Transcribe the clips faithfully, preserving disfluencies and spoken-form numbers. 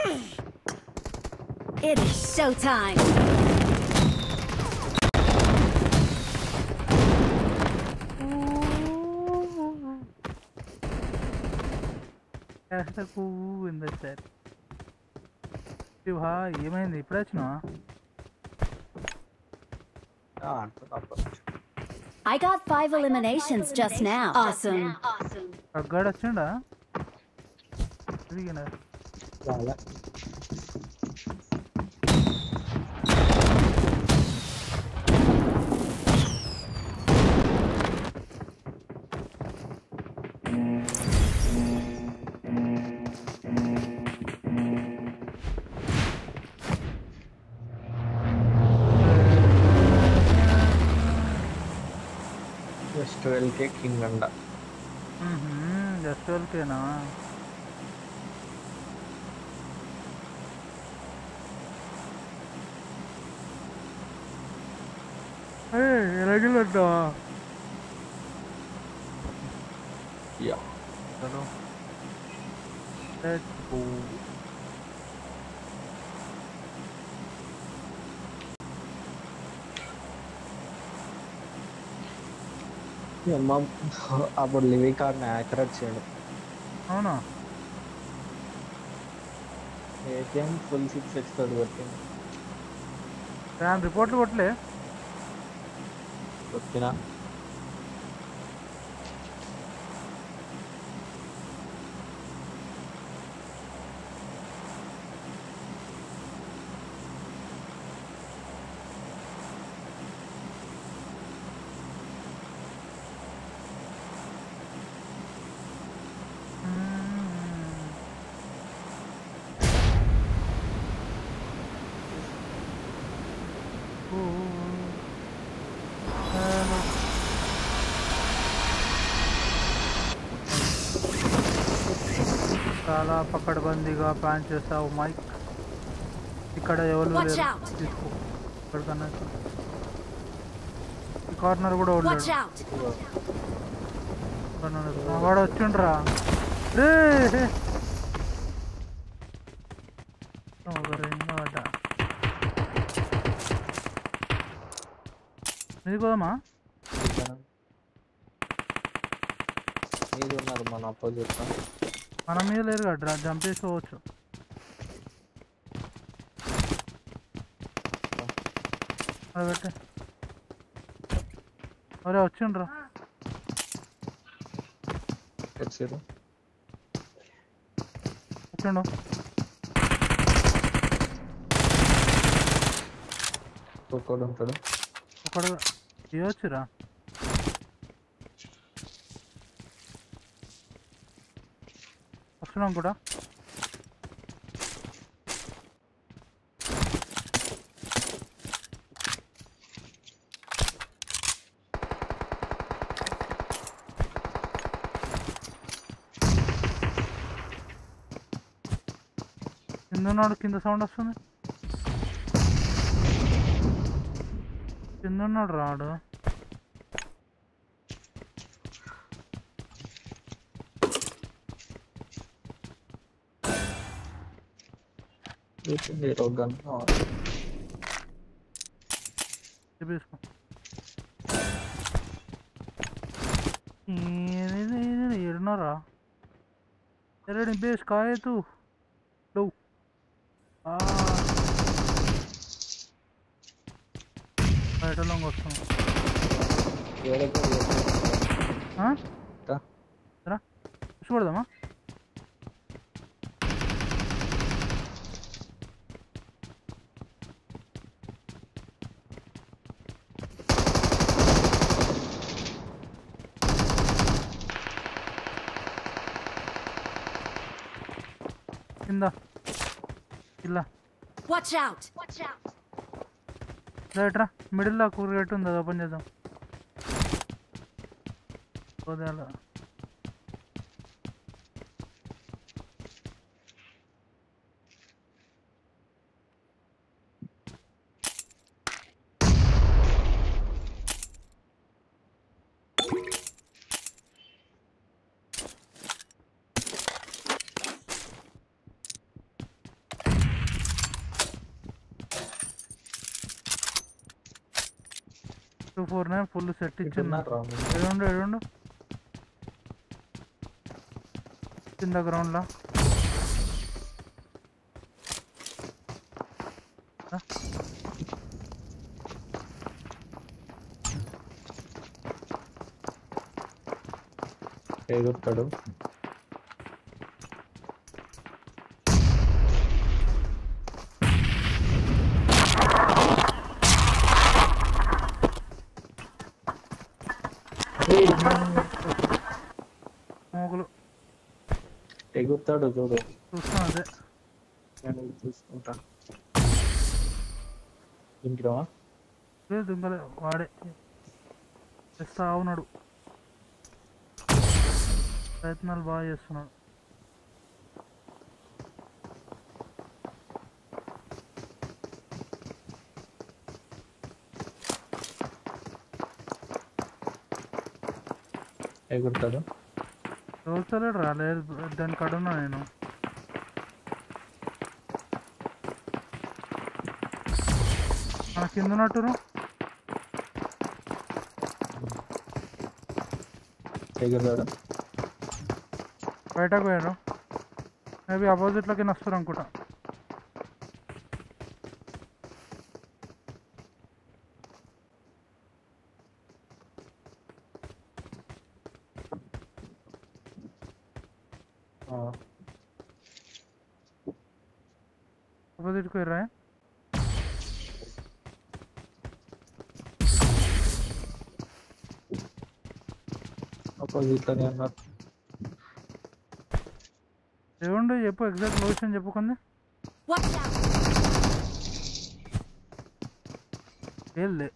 It is showtime. in the set. ఏమైంది ఇప్పుడు వచ్చినావా? I got five eliminations just now. Awesome. అగ్గాడు వచ్చిండా? అదిగేనా? రాలా. ట్వెల్వ్ కే కింగ్ అండ. జస్ట్ ట్వెల్వ్ కేనా? ఎలాగెళ్ళంటావా? యా చలో లెట్స్ గో. అమ్మ అప్పుడు లివీ కార్డ్ని యాక్యురేట్ చేయడం. అవునా? ఏటీఎం ఫుల్ సిక్స్ ఎక్స్ట్రాడ్ కొట్టింది. దాని రిపోర్ట్లు కొట్టలే? కొట్టినా చాలా పకడ్బందీగా ప్లాన్ చేస్తావు మైక్. ఇక్కడ ఎవరు తీసుకో. ఇక్కడికన్నా ఈ కార్నర్ కూడా ఉండడు. వాడు వచ్చిండ్రా. రే ఇది పోదామా? మీరు ఉన్నారు మన అపోజిట్. మన మీద లేరు కదా, జంప్ చేసుకోవచ్చు. అది పెట్టే. అరే వచ్చిండ్రా. వచ్చారు వచ్చిండు. ఒక్కడు ఉంటాడు. ఒకడు ఇవ్వచ్చురా. వస్తున్నాం కూడా. కింద ఉన్నాడు. కింద సౌండ్ వస్తుంది. కింద ఉన్నాడు రాడు. తీసుకో. ఏడున్నారా? ఎరే నింపేసి కాయతు బయట లొంగ వస్తాం. చూడదామా? కింద ఇలా రైట్రా. మిడిల్లో కూరగట్టు ఉంది, అది ఓపెన్ చేద్దాం. పోదేలా two four nine full set ఇచ్చింది. ఇటున్నారు రా ముందు. ఏడుండు ఏడుండు కింద గ్రౌండ్లో. ఎగురుతాడు. మోగులు ఎగురుతాడు చూడు. చూస్తున్నా అదే. నేను చూసుకుంటా. ఇంట్లో లేదు దుంగలే వాడే చేస్తా ఉన్నాడు. ప్రయత్నాలు బాగా చేస్తున్నాడు. ఎగురుతాడు. చూస్తలేడు రాలేదు దాని కడున్నా నేను. మన కింద ఉన్నట్టురు ఎగురుతాడు. బయటకు పోయారు. మేబీ అపోజిట్లోకి వస్తారు అనుకుంటా. అపోజిట్కి పోయారా? ఆపోజిట్ లోనే ఉన్నారు. ఏముండు చెప్పు ఎగ్జాక్ట్ లొకేషన్ చెప్పుకుంది. వెళ్ళే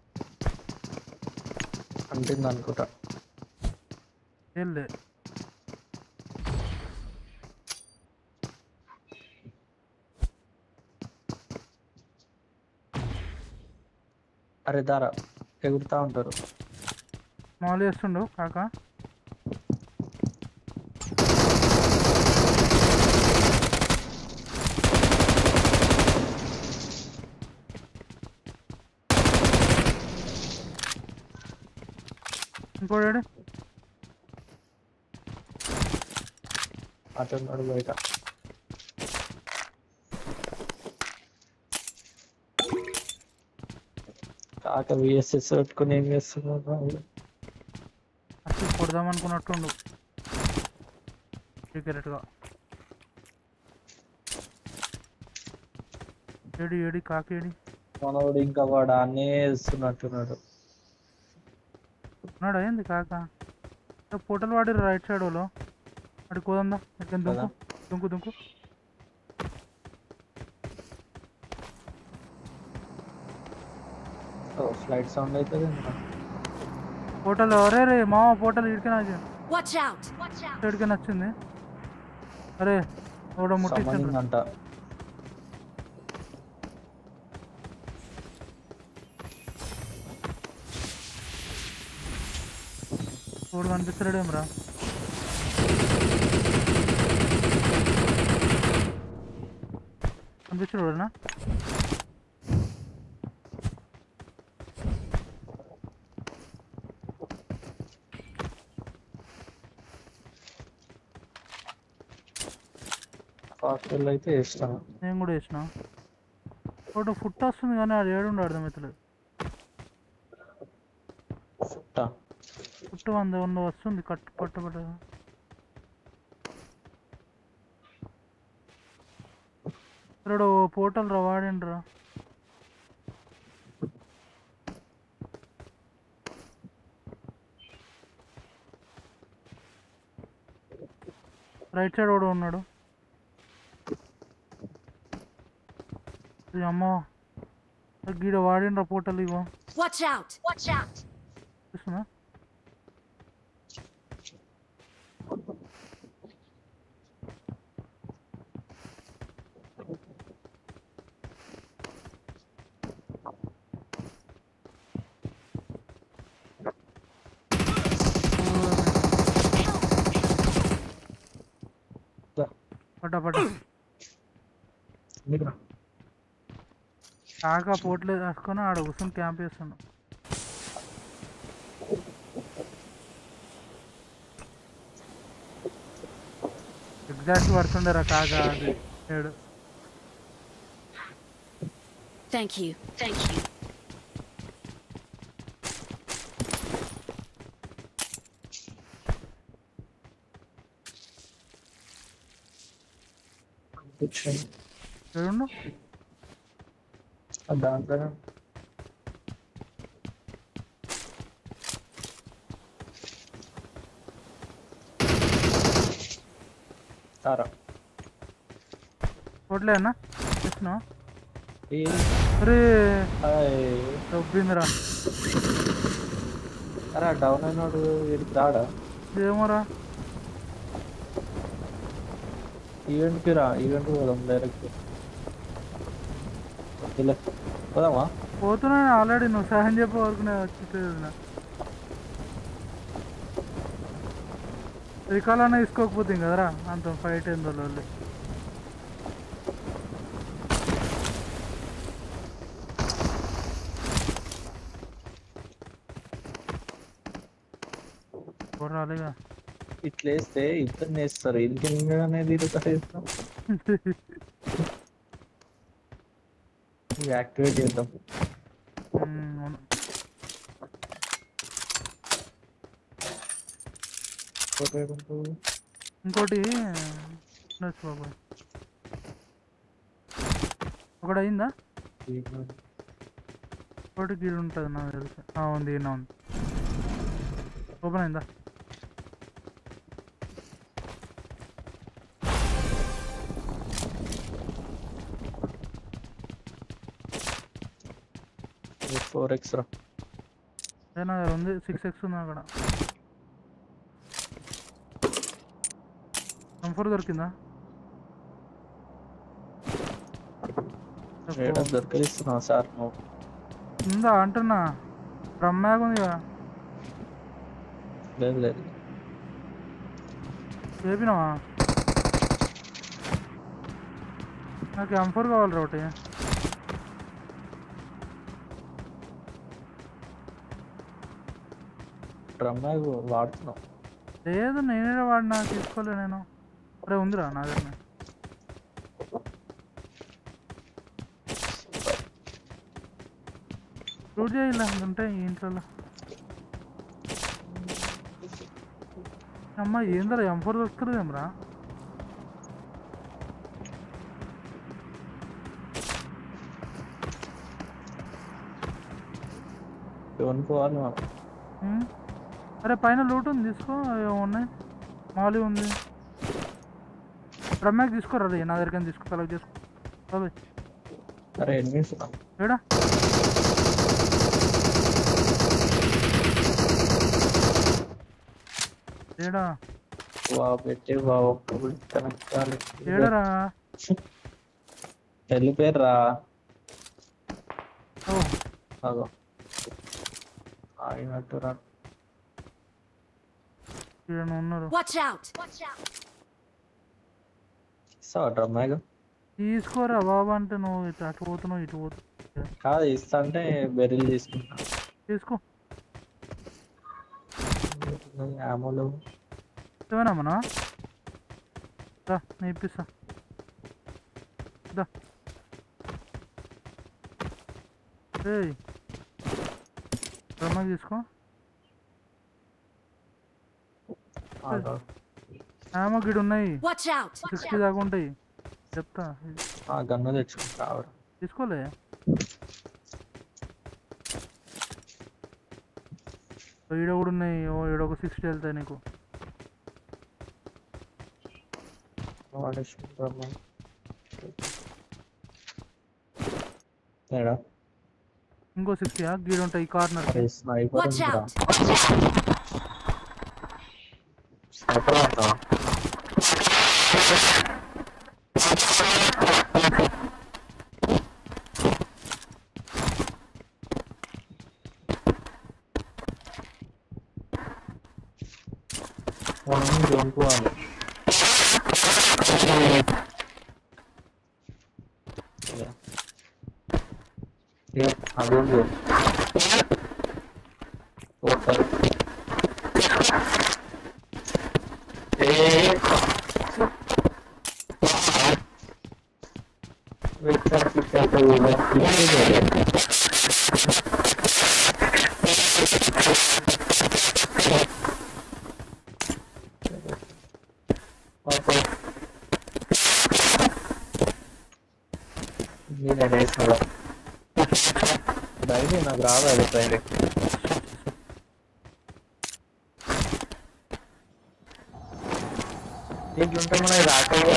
అంటుంది అనుకుంటా. వెళ్ళే అరే దారా ఎగురుతా ఉంటారు. మామూలు చేస్తుండు కాక. ఇంకోటి అటున్నాడు బయట. కాక విఎస్ఎస్ పెట్టుకుని ఏం చేస్తున్నాడు? అసలు కొడదాం అనుకున్నట్టుండు సీక్రెట్గా. ఏడి ఏడి కాకేడి మనోడు ఇంకా వాడు అన్నీ వేస్తున్నట్టున్నాడు. ఉన్నాడు అయింది కాక. పోటలు వాడి రైట్ సైడ్ వాళ్ళు అడి కోదందా. ఎక్కడ దుంకు దుంకు దుంకు ఫ్లైట్ సౌండ్ అవుతుంది. పోటల్ అరే రే మామ పోటల్ ఇడికైనా ఇడికైనా వచ్చింది. అరే ఎవడో ముట్టించండి అంట. ఎవడు కనిపిస్తలేడేం రా. కనిపించడా? హాస్టల్ అయితే వేస్తాను. నేను కూడా వేసిన. ఒకటి ఫుట్ వస్తుంది కానీ అది ఏడుండి అర్థమవుతలేదు. ఫుట్ వంద వంద వస్తుంది కట్టు పట్టు పట్టు. ఇక్కడ పోర్టల్ రా వాడండి రా. రైట్ సైడ్ కూడా ఉన్నాడు. అమ్మా గీడ వాడిండ్రా పోర్టల్. ఇగో చూస్తున్నా. పడ్డా పడ్డా కాక పోట్లేదు వేసుకొని ఆడ కూర్చొని క్యాంప్ చేస్తున్నాం. ఎగ్జాక్ట్ పడుతుండరా కాగా అది ఏడు. Thank you. Thank you. ఏడుండు దాంట్లో సారా కొట్లే అన్న చేసినా ఏ అరే హాయ్ దొబ్బిందిరా. అరే డౌన్ అయినాడు వీడికి రాడా ఏమోరా ఈవెంట్కి రా ఈవెంట్ పోదాం డైరెక్ట్ ఇలా పోదామా పోతున్నా ఆల్రెడీ నువ్వు సహాయం చెప్పే వరకు నేను వచ్చేది. రికాలన్నా తీసుకోకపోతే కదరా అంత ఫైట్ ఏందో వాళ్ళు. రాలేగా ఇట్లా వేస్తే ఇద్దరు వేస్తారు ఇంటి అనేది ఇరుతాం యాక్టివేట్ చేద్దాం. ఇంకోటి బాబు ఒకటి అయిందా ఒకటి గీడు ఉంటుంది నాకు తెలుసు. ఉంది ఈయన ఉంది ఓపెన్ అయిందా ఫోర్ ఎక్స్ రా నా దగ్గర ఉంది సిక్స్ ఎక్స్ ఉంది అక్కడ. కంఫర్ట్ దొరికిందా దొరికిస్తున్నా సార్ ఉందా అంటున్నా బ్రహ్మాగ్ ఉంది కదా. లేదు లేదు చెప్పినావా నాకు కంఫర్ట్ కావాలి ఒకటి. బ్రహ్మాగ్ వాడుతున్నావు లేదు నేనే వాడినా తీసుకోలే నేను. అరే ఉందిరా నా దగ్గర రూట్ చేయాలి ఉంటాయి ఇంట్లో. అమ్మ ఏందరా ఎం ఫోర్ దొరుకుతుంది ఏమరా అనుకోవాలి. అరే పైన లూట్ ఉంది తీసుకో ఉన్నాయి మాలి ఉంది. బ్రహ్మాకి తీసుకోరా రే నా దగ్గర తీసుకో కలెక్ట్ చేసుకో. బాబాయ్ అరే ఎనిమిస్ ఏడా ఏడా వా పెట్టే బావ ఏడరా వెళ్ళిపోయారా ఓ అదో ఆగినట్టు రా ఉన్నారు. ఇస్తావా డ్రమ్మాగ్ తీసుకోరా బాబా అంటే నువ్వు ఇటు అటు పోతున్నావు ఇటు పోతున్నావు. కాదు ఇస్తా అంటే బెర్రీలు తీసుకుంటా తీసుకో ఆమోలు ఏమన్నా దా నేను ఇప్పిస్తా దా. ఏయ్ బ్రహ్మకి తీసుకో. ఆమో గిడు ఉన్నాయి సిక్స్టీ దాకా ఉంటాయి చెప్తా. గన్ను తెచ్చుకుంటా తీసుకోలే ఈడ కూడా ఉన్నాయి. ఈడ ఒక సిక్స్టీ వెళ్తాయి నీకు. ఇంకో సిక్స్టీ గీడు ఉంటాయి కార్నర్. స్నైపర్ అనుకోవాలి. అదే డైలీ నాకు రావాలి డైరెక్ట్ ఇట్లుంటే మనకి రాకపోతే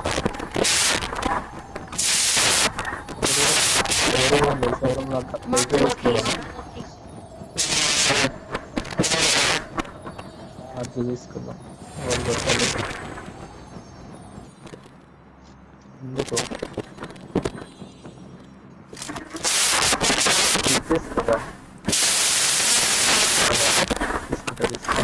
అది తీసుకుందాం ఎందుకు తీసుకుంటా తీసుకుంటా తీసుకుంటా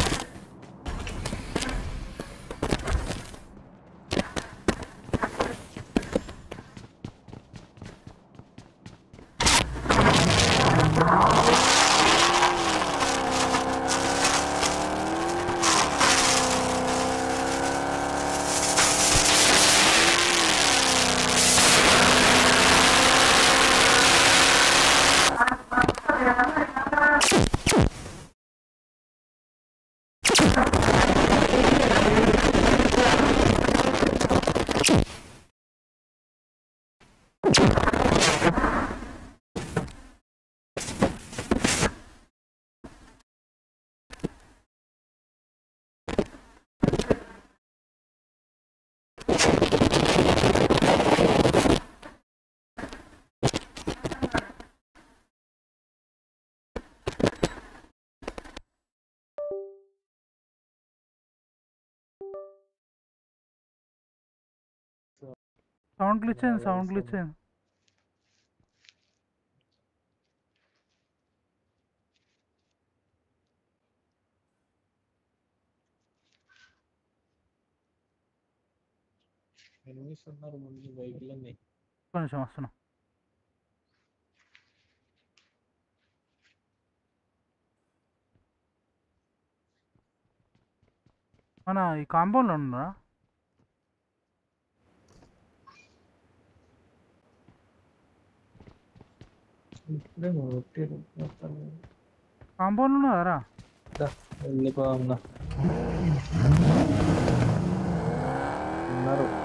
సౌండ్ గ్లిచ్ అయింది సౌండ్ గ్లిచ్ అయింది ఎనిమిస్ ఉన్నారు ముందు వెహికల్ ఉంది కొంచెం వస్తున్నా మన ఈ కాంపౌండ్లో ఉన్నారా ఇప్పుడే కాంపౌండ్లో ఉన్నారా వెళ్ళిపోన్నా ఉన్నారు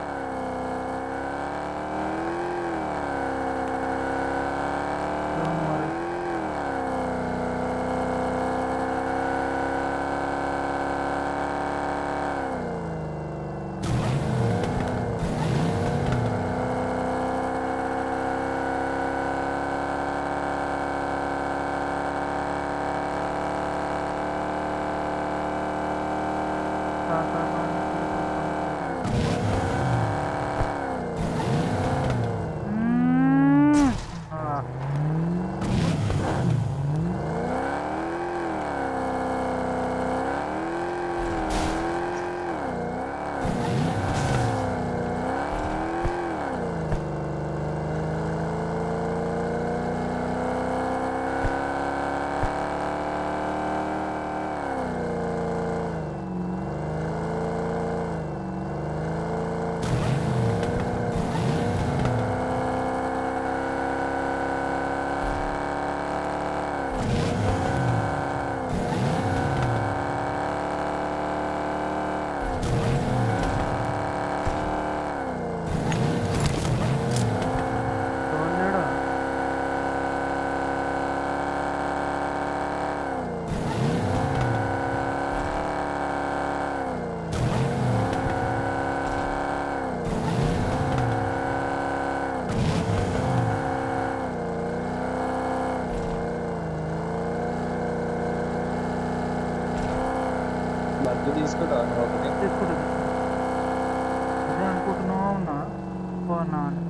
లడ్డు తీసుకుంటా ఒకటి తీసుకుంటా అదే అనుకుంటున్నావా ఉన్నా బాగున్నా అని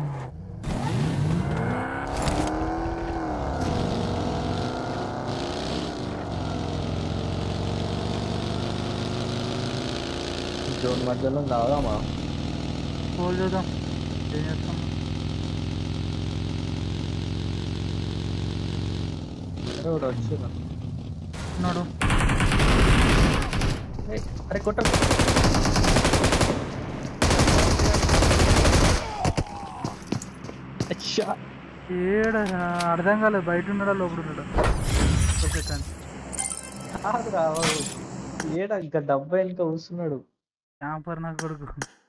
జోన్ మధ్యలో రాదామా కోల్ చేద్దాం ఏం చేస్తాం ఎవరు వచ్చిన ఉన్నాడు అరే కొట్ట ఏడ అర్థం కాలేదు బయట ఉన్నాడా లోపల ఉన్నాడా సెకండ్ కాదు రావాడు ఏడా ఇంకా డబ్బా ఇంకా కూర్చున్నాడు. క్యాంపర్ నా కొడుకు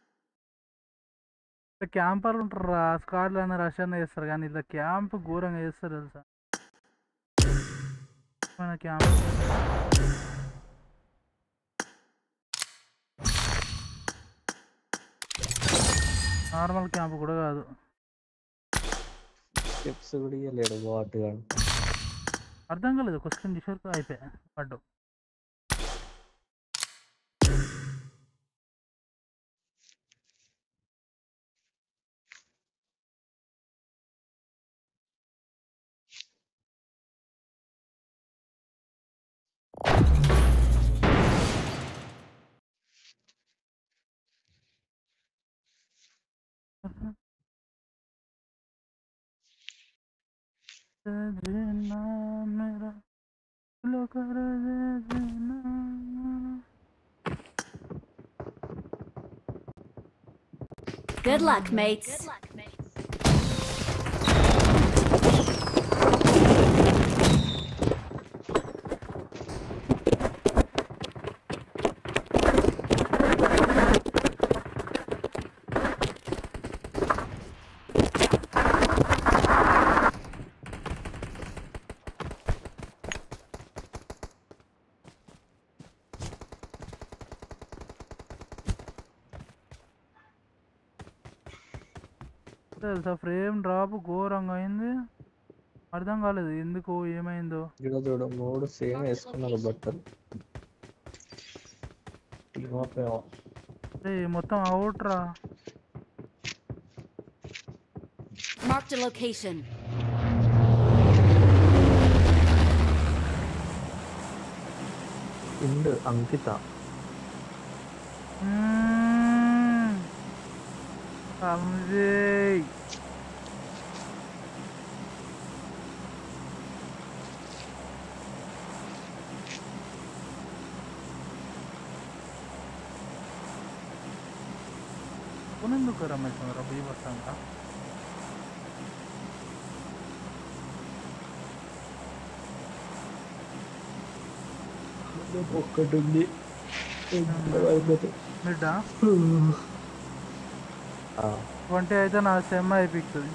క్యాంపర్లు ఉంటారు రా స్కాడ్లు అన్న రష్యన్ చేస్తారు కానీ ఇలా క్యాంప్ ఘోరంగా చేస్తారు తెలుసా మన క్యాంప్ నార్మల్ క్యాంప్ కూడా కాదు. స్టెప్స్ కూడా ఇవ్వలేడు బాట్ గాడు. అర్థం కాలేదు క్వశ్చన్ చేసారు అయిపోయా పడ్డు. Good luck, mates. తెలుసా ఫ్రేమ్ డ్రాప్ ఘోరంగా అయింది అర్థం కాలేదు ఎందుకు ఏమైందో. ఇక్కడ చూడు మూడు సేమ్ వేసుకున్నారు బట్టలు. టీమ్ అప్ ఏమో అరే మొత్తం అవుట్ రా. Marked a location. Ind Ankita Amjay. Unenduku ramesh Rabi vasanga. ఒక్కటి ఉంది మిడ్డా ఆ ట్వంటీ అయితే నా సెమ్ అయిపోతుంది.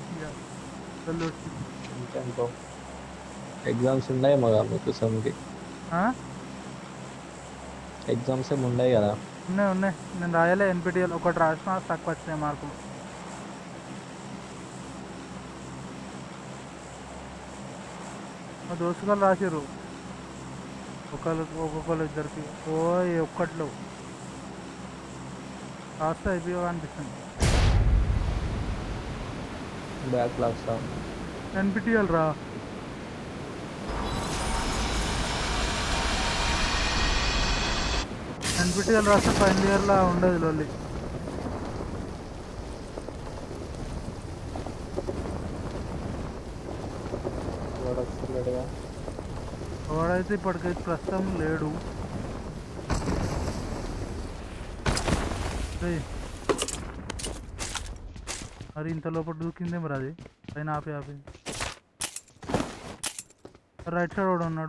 ఇంకెంతో ఎగ్జామ్స్ ఉన్నాయి మగా మీకు సెమ్కి ఎగ్జామ్స్ ఏమి ఉన్నాయి కదా. ఉన్నాయి ఉన్నాయి నేను రాయలే ఎన్పిటిఎల్ ఒకటి రాసిన తక్కువ వచ్చినాయి మార్కులు. మా దోస్తులు రాసిర్రు ఒకళ్ళకి ఒక్కొక్కరు ఇద్దరికి ఓ ఒక్కట్లో రాస్తే అయిపోయా అనిపిస్తుంది. బ్యాక్లాగ్స్ ఎన్పిటిఎల్ రా ఎన్పిటిఎల్ రాస్తే ఫైనల్ ఇయర్లా ఉండదు లొల్లి. వాడైతే ఇప్పటికైతే ప్రస్తుతం లేడు. మరి ఇంత లోపల దూకిందే మరి అది పైన ఆపి ఆపి రైట్ సైడ్ కూడా ఉన్నాడు.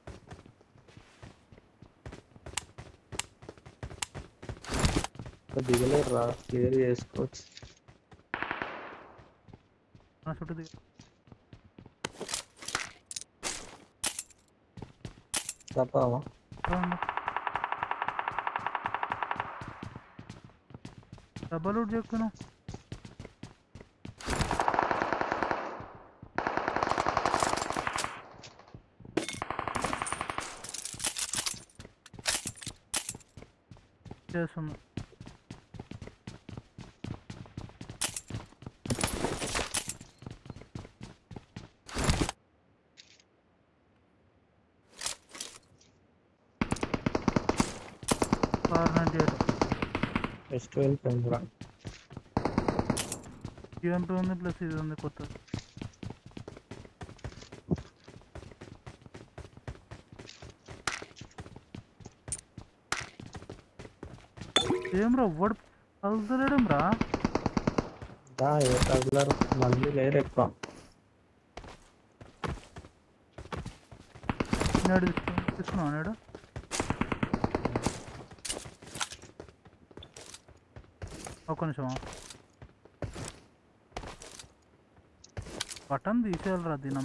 దిగలేరు రా క్లియర్ చేసుకోవచ్చు. నా చుట్టూ దిగ తప్పవా డబ్బలు చెక్కును చేస్తున్నా. ఫెస్టివల్ పెంపురా యూఎంపీ ఉంది ప్లస్ ఇది ఉంది కొత్తది. ఏం రా వాడు కలుతలేడం రా దా ఏ తగులరు మంది లేరు ఎక్కువ. నేడు తీసుకున్నావు నేడు ఒక్క నిమిషం బటన్ తీసేయాలరా దీని